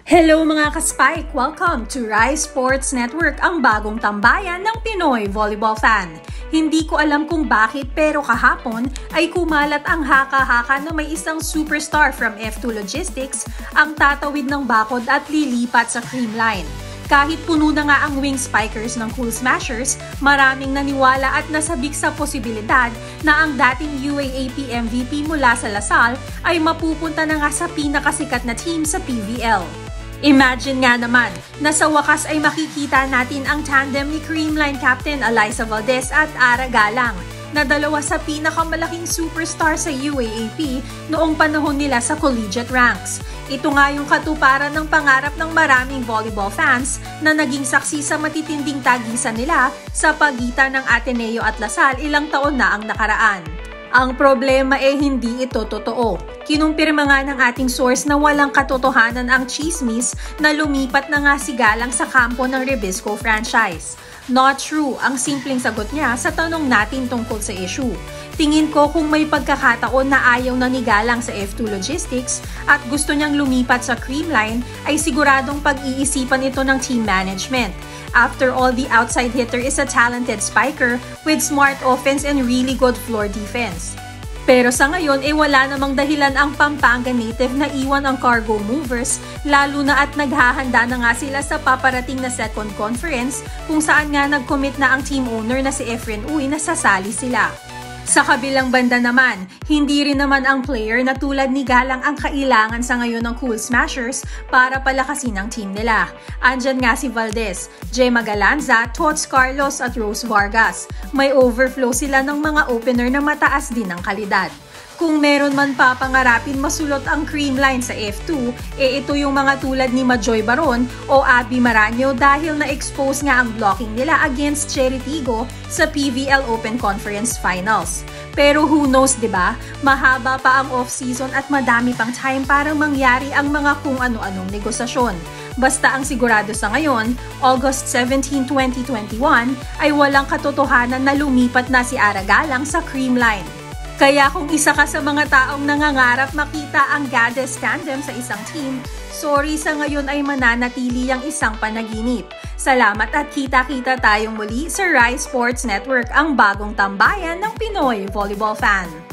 Hello mga ka-Spike! Welcome to Rise Sports Network, ang bagong tambayan ng Pinoy volleyball fan. Hindi ko alam kung bakit pero kahapon ay kumalat ang haka-haka na may isang superstar from F2 Logistics ang tatawid ng bakod at lilipat sa Creamline. Kahit puno na nga ang wing spikers ng Cool Smashers, maraming naniwala at nasabik sa posibilidad na ang dating UAAP MVP mula sa Lasal ay mapupunta na nga sa pinakasikat na team sa PVL. Imagine nga naman na sa wakas ay makikita natin ang tandem ni Creamline Captain Alyssa Valdez at Ara Galang na dalawa sa pinakamalaking superstar sa UAAP noong panahon nila sa collegiate ranks. Ito nga yung katuparan ng pangarap ng maraming volleyball fans na naging saksi sa matitinding tagisan nila sa pagitan ng Ateneo at Lasal ilang taon na ang nakaraan. Ang problema hindi ito totoo. Kinumpirma nga ng ating source na walang katotohanan ang chismis na lumipat na nga si Galang sa kampo ng Revisco franchise. Not true ang simpleng sagot niya sa tanong natin tungkol sa issue. Tingin ko kung may pagkakataon na ayaw na ni Galang sa F2 Logistics at gusto niyang lumipat sa Creamline ay siguradong pag-iisipan ito ng team management. After all, the outside hitter is a talented spiker with smart offense and really good floor defense. Pero sa ngayon, wala namang dahilan ang Pampanga native na iwan ang cargo movers, lalo na at naghahanda na nga sila sa paparating na second conference kung saan nga nag-commit na ang team owner na si Efren Uy na sasali sila. Sa kabilang banda naman, hindi rin naman ang player na tulad ni Galang ang kailangan sa ngayon ng Cool Smashers para palakasin ang team nila. Andyan nga si Valdez, Gemma Galanza, Tots Carlos at Rose Vargas. May overflow sila ng mga opener na mataas din ang kalidad. Kung meron man papangarapin masulot ang Creamline sa F2, ito yung mga tulad ni Majoy Baron o Abby Maranyo dahil na-expose nga ang blocking nila against Cherry Tigo sa PVL Open Conference Finals. Pero who knows, diba? Mahaba pa ang off-season at madami pang time para mangyari ang mga kung ano-anong negosasyon. Basta ang sigurado sa ngayon, August 17, 2021, ay walang katotohanan na lumipat na si Ara Galang sa Creamline. Kaya kung isa ka sa mga taong nangangarap makita ang Gades tandem sa isang team, sorry, sa ngayon ay mananatili ang isang panaginip. Salamat at kita-kita tayong muli sa Rise Sports Network, ang bagong tambayan ng Pinoy volleyball fan.